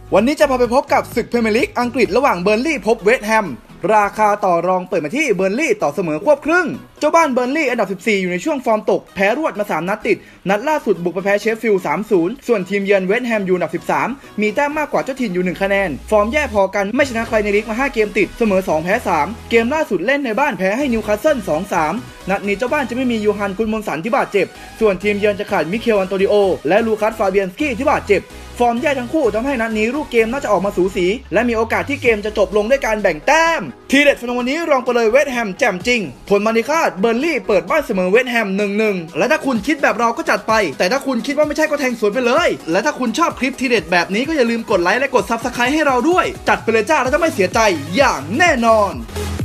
วันนี้จะพาไปพบกับศึกพรีเมียร์ลีกอังกฤษระหว่างเบอร์นลี่พบเวสต์แฮมราคาต่อรองเปิดมาที่เบอร์นลี่ต่อเสมอควบครึ่งเจ้าบ้านเบอร์นลี่อันดับ14อยู่ในช่วงฟอร์มตกแพ้รวดมา3นัดติดนัดล่าสุดบุกไปแพ้เชฟฟิลด์ 3-0 ส่วนทีมเยือนเวสต์แฮมอยู่อันดับ13มีแต้มมากกว่าเจ้าถิ่นอยู่1คะแนนฟอร์มแย่พอกันไม่ชนะใครในลีกมา5เกมติดเสมอ2แพ้3เกมล่าสุดเล่นในบ้านแพ้ให้นิวคาสเซิล 2-3 นัดนี้เจ้าบ้านจะไม่มียูฮันกุนมนสันที่บาดเจ็บส่วนทีมเยือนจะขาดมิเคลอันโตนิโอและลูคัสฟาเบียนสกี้ที่บาดเจ็บฟอร์มแย่ทั้งคู่ทำให้นัดนี้รูปเกมน่าจะออกมาสูสีและมีโอกาสที่เกมจะจบลงด้วยการแบ่งแต้มทีเด็ดในวันนี้รองไปเลยเวสต์แฮมแจ่มจริงผลมานิคาดเบอร์นลี่เปิดบ้านเสมอเวสต์แฮม 1-1 และถ้าคุณคิดแบบเราก็จัดไปแต่ถ้าคุณคิดว่าไม่ใช่ก็แทงสวนไปเลยและถ้าคุณชอบคลิปทีเด็ดแบบนี้ก็อย่าลืมกดไลค์และกด Subscribe ให้เราด้วยจัดไปเลยจ้าแล้วจะไม่เสียใจอย่างแน่นอน